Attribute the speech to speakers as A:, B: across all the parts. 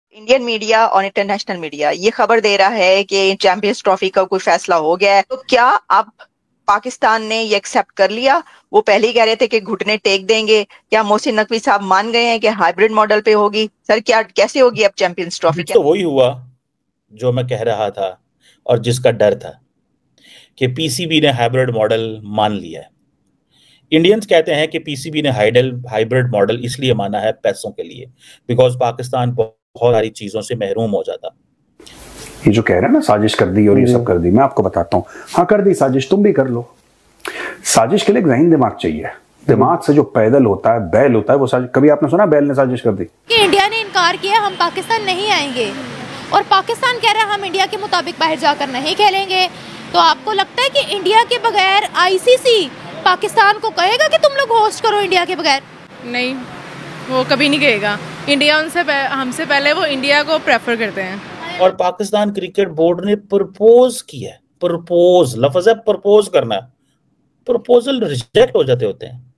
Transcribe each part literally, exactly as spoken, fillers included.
A: Indian media और international media ये खबर दे रहा है कि चैंपियंस ट्रॉफी का कोई फैसला हो गया है। तो क्या अब पाकिस्तान ने ये एक्सेप्ट कर लिया? वो पहले ही कह रहे थे कि घुटने टेक देंगे। क्या मोहसिन नकवी साहब मान गए हैं कि हाइब्रिड मॉडल पे होगी? सर, क्या कैसे होगी अब चैंपियंस ट्रॉफी?
B: तो वही हुआ जो मैं कह रहा था और जिसका डर था कि पीसीबी ने हाइब्रिड मॉडल मान लिया है। इंडियंस कहते हैं कि पीसीबी ने हाइडल हाइब्रिड मॉडल इसलिए माना है पैसों के लिए, बिकॉज पाकिस्तान बहुत सारी चीजों से महरूम हो जाता।
C: ये जो कह रहे हैं ना साजिश कर दी और ये सब कर दी, मैं आपको बताता हूँ। हाँ, कर दी साजिश, तुम भी कर लो। साजिश के लिए एक ज़हीन दिमाग चाहिए। दिमाग से जो पैदल होता है, बैल होता है, वो साजिश। कभी आपने सुना बैल ने साजिश कर दी?
D: कि इंडिया ने इनकार किया हम पाकिस्तान नहीं आएंगे और पाकिस्तान कह रहा है हम इंडिया के मुताबिक बाहर जाकर नहीं खेलेंगे। तो आपको लगता है कि इंडिया के बगैर आईसीसी पाकिस्तान को कहेगा कि तुम लोग होस्ट करो इंडिया के बगैर?
E: नहीं, वो कभी नहीं कहेगा। इंडिया उनसे हमसे पहले वो इंडिया को प्रेफर करते हैं।
B: और पाकिस्तान क्रिकेट बोर्ड ने प्रपोज किया। प्रपोज लफ्ज है, प्रपोज करना। प्रपोजल रिजेक्ट हो जाते होते हैं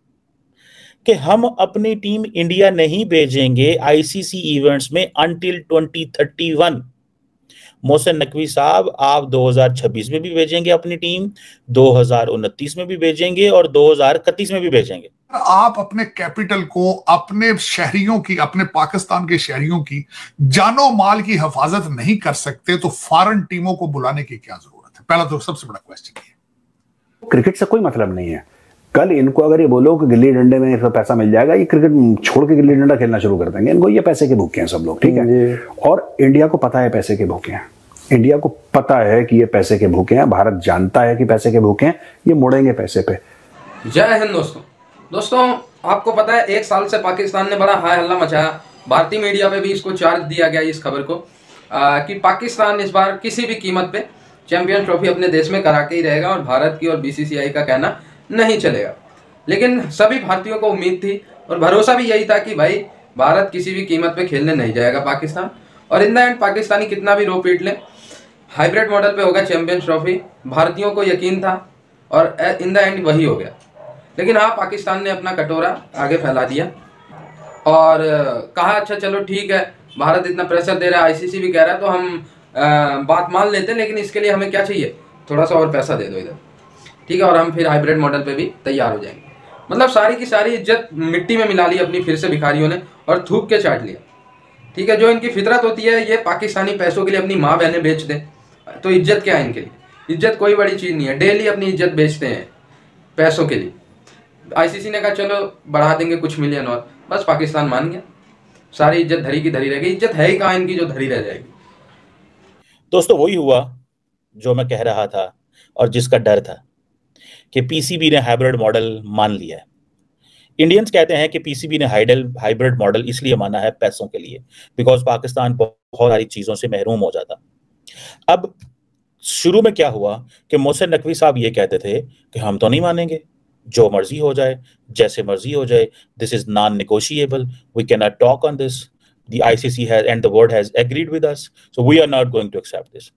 B: कि हम अपनी टीम इंडिया नहीं भेजेंगे आईसीसी इवेंट्स में until twenty thirty one. Mohsin Naqvi साहब, आप दो हज़ार छब्बीस में भी भेजेंगे अपनी टीम, दो हज़ार उनतीस में भी भेजेंगे और दो हज़ार इकतीस में भी भेजेंगे।
F: आप अपने कैपिटल को, अपने शहरियों की, अपने पाकिस्तान के शहरियों की जानो माल की हिफाजत नहीं कर सकते तो फॉरेन टीमों को बुलाने की क्या जरूरत है? पहला तो सबसे बड़ा क्वेश्चन है।
C: क्रिकेट से कोई मतलब नहीं है। कल इनको अगर ये बोलो कि गिल्ली डंडे में इसको पैसा मिल जाएगा, ये क्रिकेट छोड़ के गिल्ली डंडा खेलना शुरू कर देंगे। इनको ये पैसे के भूखे हैं सब लोग, ठीक है। और इंडिया को पता है पैसे के भूखे हैं। इंडिया को पता है कि ये पैसे के भूखे हैं। भारत जानता है कि पैसे के भूखे हैं। ये मुड़ेंगे पैसे पे।
G: जय हिंद दोस्तों। दोस्तों, आपको पता है एक साल से पाकिस्तान ने बड़ा हाय हल्ला मचाया। भारतीय मीडिया पे भी इसको चार्ज दिया गया इस खबर को आ, कि पाकिस्तान इस बार किसी भी कीमत पे चैंपियंस ट्रॉफी अपने देश में करा के ही रहेगा और भारत की और बीसीसीआई का कहना नहीं चलेगा। लेकिन सभी भारतीयों को उम्मीद थी और भरोसा भी यही था कि भाई भारत किसी भी कीमत पे खेलने नहीं जाएगा पाकिस्तान। और इन द एंड पाकिस्तानी कितना भी रो पीट ले, हाइब्रिड मॉडल पे होगा चैंपियंस ट्रॉफी। भारतीयों को यकीन था और इन द एंड वही हो गया। लेकिन हाँ, पाकिस्तान ने अपना कटोरा आगे फैला दिया और कहा अच्छा चलो ठीक है, भारत इतना प्रेशर दे रहा है, आईसीसी भी कह रहा है, तो हम आ, बात मान लेते हैं, लेकिन इसके लिए हमें क्या चाहिए, थोड़ा सा और पैसा दे दो इधर, ठीक है, और हम फिर हाइब्रिड मॉडल पे भी तैयार हो जाएंगे। मतलब सारी की सारी इज्जत मिट्टी में मिला ली अपनी फिर से भिखारियों ने और थूक के चाट लिया, ठीक है। जो इनकी फितरत होती है, ये पाकिस्तानी पैसों के लिए अपनी माँ बहनें बेच दें तो इज्जत क्या है इनके लिए? इज्जत कोई बड़ी चीज़ नहीं है। डेली अपनी इज्जत बेचते हैं पैसों के लिए। आईसीसी ने कहा चलो बढ़ा देंगे कुछ मिलियन और, बस पाकिस्तान मान गया। सारी इज्जत धरी की धरी रहेगी। इज्जत है ही कहाँ इनकी जो धरी रह जाएगी?
B: दोस्तों, वही हुआ जो मैं कह रहा था और जिसका डर था कि पीसीबी ने हाइब्रिड मॉडल मान लिया है। इंडियंस कहते हैं कि पीसीबी ने हाइडल हाइब्रिड मॉडल इसलिए माना है पैसों के लिए, बिकॉज पाकिस्तान बहुत सारी चीजों से महरूम हो जाता। अब शुरू में क्या हुआ कि मोहसिन नकवी साहब ये कहते थे कि हम तो नहीं मानेंगे, जो मर्जी हो जाए, जैसे मर्जी हो जाए, this is non negotiable, we can not talk on this, the ICC has and the world has agreed with us, so we are not going to accept this.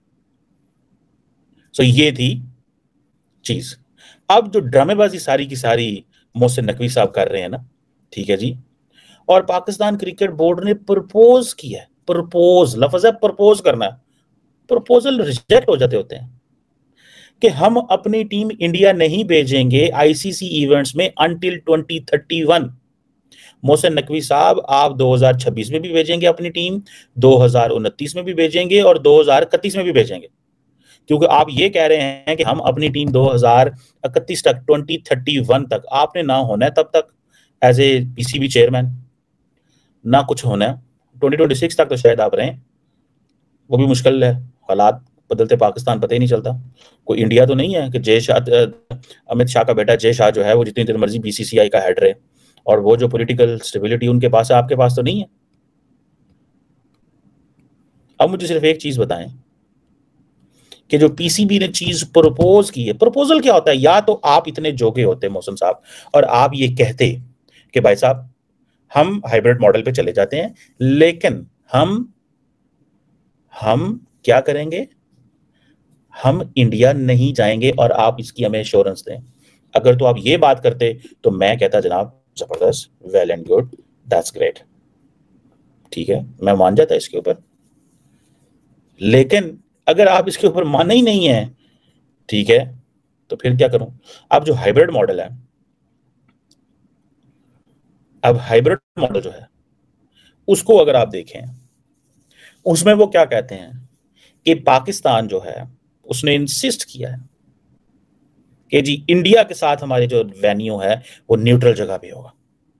B: So ये थी चीज। अब जो ड्रामेबाजी सारी की सारी मोहसिन नकवी साहब कर रहे हैं ना, ठीक है जी, और पाकिस्तान क्रिकेट बोर्ड ने प्रपोज किया। प्रपोज लफ्ज है, प्रपोज करना। प्रपोजल रिजेक्ट हो जाते होते हैं कि हम अपनी टीम इंडिया नहीं भेजेंगे आईसीसी इवेंट्स में until twenty thirty one. Mohsin Naqvi साहब, आप दो हज़ार छब्बीस में भी भेजेंगे अपनी टीम, दो हज़ार उनतीस में भी भेजेंगे और दो हज़ार इकतीस में भी भेजेंगे, क्योंकि आप ये कह रहे हैं कि हम अपनी टीम दो हज़ार इकतीस तक, ट्वेंटी थर्टी वन तक आपने ना होना है, तब तक एज ए पीसीबी चेयरमैन ना कुछ होना है। ट्वेंटी ट्वेंटी सिक्स तक तो शायद आप रहें, वो भी मुश्किल है। हालात बदलते पाकिस्तान पता ही नहीं चलता। कोई इंडिया तो नहीं है कि जय शाह, अमित शाह का बेटा जय शाह जो है वो जितनी देर मर्जी बीसीसीआई का हेड रहे और वो जो पॉलिटिकल स्टेबिलिटी उनके पास है, आपके पास तो नहीं है। अब मुझे सिर्फ एक चीज बताएं कि जो पीसीबी ने चीज प्रपोज की है, प्रपोजल क्या होता है? या तो आप इतने जोगे होते मोहसिन साहब और आप ये कहते कि भाई साहब हम हाइब्रिड मॉडल पे चले जाते हैं, लेकिन हम हम क्या करेंगे, हम इंडिया नहीं जाएंगे और आप इसकी हमें एश्योरेंस दें। अगर तो आप ये बात करते तो मैं कहता जनाब जबरदस्त, well and good, that's great. ठीक है, मैं मान जाता इसके ऊपर, लेकिन अगर आप इसके ऊपर माने ही नहीं है, ठीक है, तो फिर क्या करूं? अब जो हाइब्रिड मॉडल है, अब हाइब्रिड मॉडल जो है उसको अगर आप देखें, उसमें वो क्या कहते हैं कि पाकिस्तान जो है उसने इंसिस्ट किया है कि जी इंडिया के साथ हमारे जो वेन्यू है वो न्यूट्रल जगह पे होगा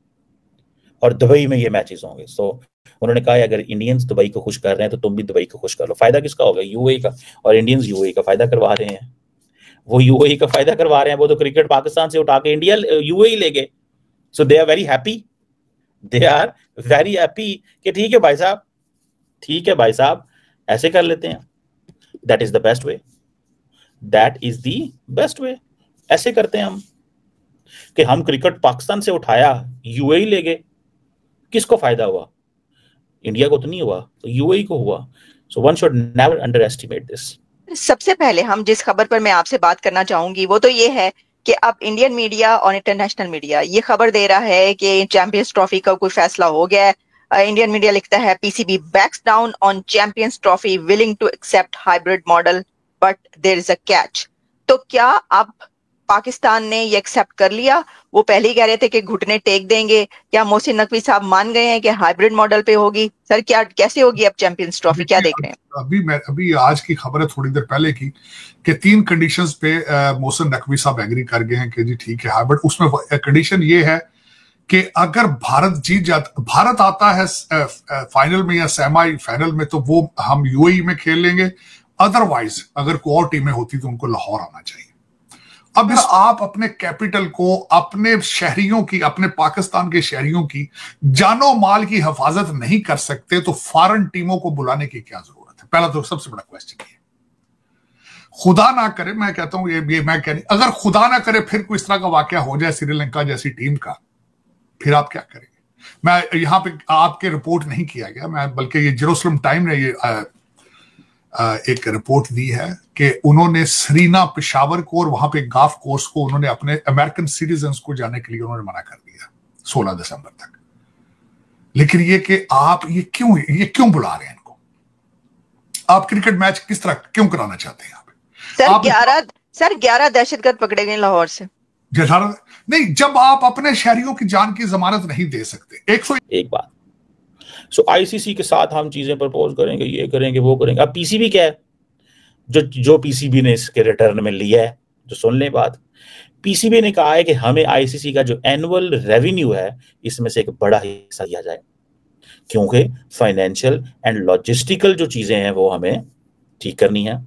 B: और दुबई में ये मैचेस होंगे। सो उन्होंने कहा अगर इंडियंस दुबई को खुश कर रहे हैं तो तुम भी दुबई को खुश कर लो। फायदा किसका होगा? यूएई का। और इंडियंस यूएई का फायदा करवा रहे हैं, वो यूएई का फायदा करवा रहे हैं। वो तो क्रिकेट पाकिस्तान से उठा के इंडिया यूएई ले गए। So they are very happy, they are very happy कि ठीक है भाई साहब, ठीक है भाई साहब, ऐसे कर लेते हैं। That is the best way, that is the best way. ऐसे करते हैं हम कि हम क्रिकेट पाकिस्तान से उठाया, यूएई ले गए। किसको फायदा हुआ? इंडिया को तो नहीं हुआ, तो यूएई को हुआ। So one should never underestimate this.
A: सबसे पहले हम जिस खबर पर मैं आपसे बात करना चाहूंगी वो तो ये है कि अब इंडियन मीडिया और इंटरनेशनल मीडिया ये खबर दे रहा है कि चैंपियंस ट्रॉफी का कोई फैसला हो गया है। इंडियन मीडिया लिखता है PCB backs down on champions trophy, willing to accept hybrid model but there is a catch. तो क्या अब पाकिस्तान ने ये एक्सेप्ट कर लिया? वो पहले ही कह रहे थे कि घुटने टेक देंगे। क्या मोहसिन नकवी साहब मान गए हैं कि हाइब्रिड मॉडल पे होगी? सर क्या कैसे होगी अब चैंपियंस ट्रॉफी, क्या देख रहे हैं?
F: अभी मैं अभी आज की खबर है थोड़ी देर पहले की कि तीन कंडीशंस पे मोहसिन नकवी साहब एग्री कर गए हैं कि जी ठीक है हाइब्रिड। उसमें कंडीशन ये है कि अगर भारत जीत जाता, भारत आता है फाइनल में या सेमी फाइनल में, तो वो हम यूएई में खेल लेंगे। अदरवाइज अगर कोई और टीमें होती तो उनको लाहौर आना चाहिए। अब इस आप अपने कैपिटल को, अपने शहरियों की, अपने पाकिस्तान के शहरियों की जानो माल की हिफाजत नहीं कर सकते तो फॉरेन टीमों को बुलाने की क्या जरूरत है? पहला तो सबसे बड़ा क्वेश्चन ये। खुदा ना करे, मैं कहता हूं ये, ये मैं कह नहीं, अगर खुदा ना करे फिर कोई इस तरह का वाकया हो जाए श्रीलंका जैसी टीम का, फिर आप क्या करेंगे? मैं यहां पे आपके रिपोर्ट नहीं किया गया, मैं बल्कि ये जेरूसलम टाइम ने ये आ, आ, एक रिपोर्ट दी है कि उन्होंने सरीना पेशावर को और वहां पे गाफ कोर्स को उन्होंने अपने अमेरिकन सिटीजन्स को जाने के लिए उन्होंने मना कर दिया सोलह दिसंबर तक। लेकिन ये कि आप ये क्यों ये क्यों बुला रहे हैं इनको? आप क्रिकेट मैच किस तरह क्यों कराना चाहते हैं?
A: सर ग्यारह सर ग्यारह दहशतगर्द पकड़े गए लाहौर से।
F: ग्यारह नहीं, जब आप अपने शहरियों की जान की जमानत नहीं दे सकते। एक सौ
B: एक बात, सो आईसीसी के साथ हम चीजें प्रपोज करेंगे, ये करेंगे, वो करेंगे। अब पीसीबी क्या है? जो जो पीसीबी ने इसके रिटर्न में लिया है, जो सुन ले बात, पीसीबी ने कहा है कि हमें आईसीसी का जो एनुअल रेवेन्यू है इसमें से एक बड़ा हिस्सा दिया जाए, क्योंकि फाइनेंशियल एंड लॉजिस्टिकल जो चीजें हैं वो हमें ठीक करनी है।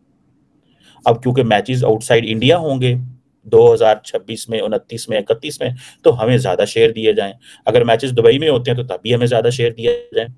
B: अब क्योंकि मैचेस आउटसाइड इंडिया होंगे दो हज़ार छब्बीस में, उनतीस में, इकतीस में, तो हमें ज्यादा शेयर दिए जाएं। अगर मैचेस दुबई में होते हैं तो तब भी हमें ज्यादा शेयर दिया जाए।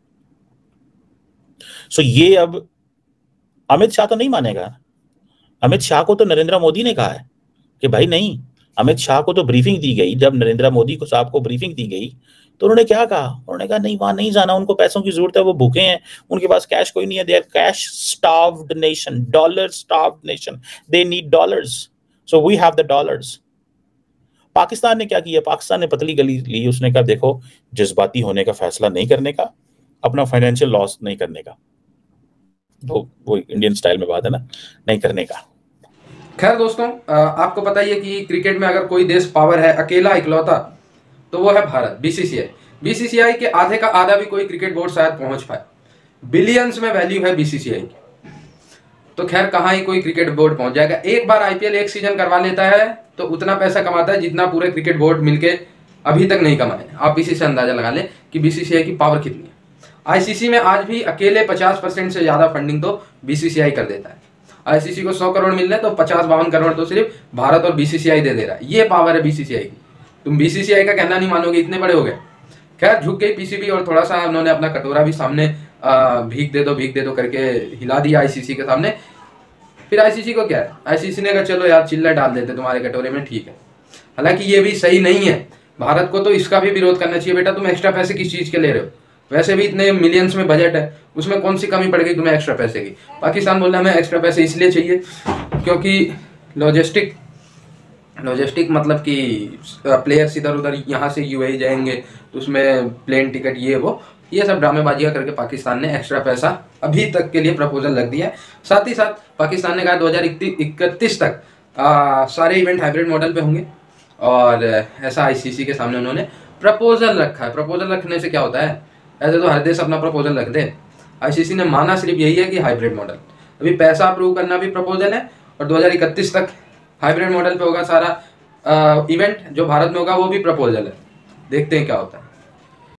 B: सो ये अब अमित शाह तो नहीं मानेगा। अमित शाह को तो नरेंद्र मोदी ने कहा है कि भाई नहीं। अमित शाह को तो ब्रीफिंग दी गई, जब नरेंद्र मोदी को साहब को ब्रीफिंग दी गई तो उन्होंने क्या कहा? उन्होंने कहा नहीं, वहां नहीं जाना, उनको पैसों की जरूरत है, वो भूखे हैं, उनके पास कैश कोई नहीं है। They are cash starved nation, dollar starved nation, they need dollars, so we have the dollars. Pakistan ने क्या किया? पाकिस्तान ने पतली गली ली। उसने कहा देखो, जज्बाती होने का फैसला नहीं करने का, अपना फाइनेंशियल लॉस नहीं करने का, वो वो इंडियन स्टाइल में बात है ना, नहीं करने का।
G: खैर दोस्तों, आपको पता ही है कि क्रिकेट में अगर कोई देश पावर है अकेला इकलौता तो वो है भारत, बीसीसीआई। बीसीसीआई के आधे का आधा भी कोई क्रिकेट बोर्ड शायद पहुंच पाए। बिलियंस में वैल्यू है बीसीसीआई की। तो खैर कहाँ ही कोई क्रिकेट बोर्ड पहुंच जाएगा। एक बार आईपीएल एक सीजन करवा लेता है तो उतना पैसा कमाता है जितना पूरे क्रिकेट बोर्ड मिलके अभी तक नहीं कमाए। आप इसी से अंदाजा लगा लें कि बीसीसीआई की पावर कितनी है। आईसीसी में आज भी अकेले पचास परसेंट से ज्यादा फंडिंग तो बीसीसीआई कर देता है। आईसीसी को सौ करोड़ मिल रहे तो पचास बावन करोड़ तो सिर्फ भारत और बीसीसीआई दे दे रहा है। ये पावर है बीसीसीआई की। तुम बीसीसीआई का कहना नहीं मानोगे, इतने बड़े हो गए। खैर झुक गई पीसीबी और थोड़ा सा उन्होंने अपना कटोरा भी सामने भीख दे दो भीख दे दो करके हिला दिया आईसीसी के सामने। फिर आईसीसी को क्या है, आईसीसी ने कहा चलो यार चिल्ला डाल देते तुम्हारे कटोरे में, ठीक है। हालांकि ये भी सही नहीं है। भारत को तो इसका भी विरोध करना चाहिए। बेटा तुम एक्स्ट्रा पैसे किस चीज के ले रहे हो? वैसे भी इतने मिलियंस में बजट है, उसमें कौन सी कमी पड़ गई तुम्हें एक्स्ट्रा पैसे की? पाकिस्तान बोल रहा है हमें एक्स्ट्रा पैसे इसलिए चाहिए क्योंकि लॉजिस्टिक लॉजिस्टिक मतलब कि प्लेयर्स इधर उधर यहाँ से यूएई जाएंगे तो उसमें प्लेन टिकट ये वो, ये सब ड्रामेबाजियाँ करके पाकिस्तान ने एक्स्ट्रा पैसा अभी तक के लिए प्रपोजल रख दिया है। साथ ही साथ पाकिस्तान ने कहा दो हज़ार इकतीस तक आ, सारे इवेंट हाइब्रिड मॉडल पे होंगे और ऐसा आईसीसी के सामने उन्होंने प्रपोजल रखा है। प्रपोजल रखने से क्या होता है, ऐसे तो हर देश अपना प्रपोजल रख दे, आईसीसी ने माना सिर्फ यही है कि हाइब्रिड मॉडल। अभी पैसा अप्रूव करना भी प्रपोजल है और दो हज़ार इकतीस तक हाइब्रिड मॉडल पे होगा सारा इवेंट, जो भारत में होगा वो भी प्रपोजल है। देखते हैं क्या होता है।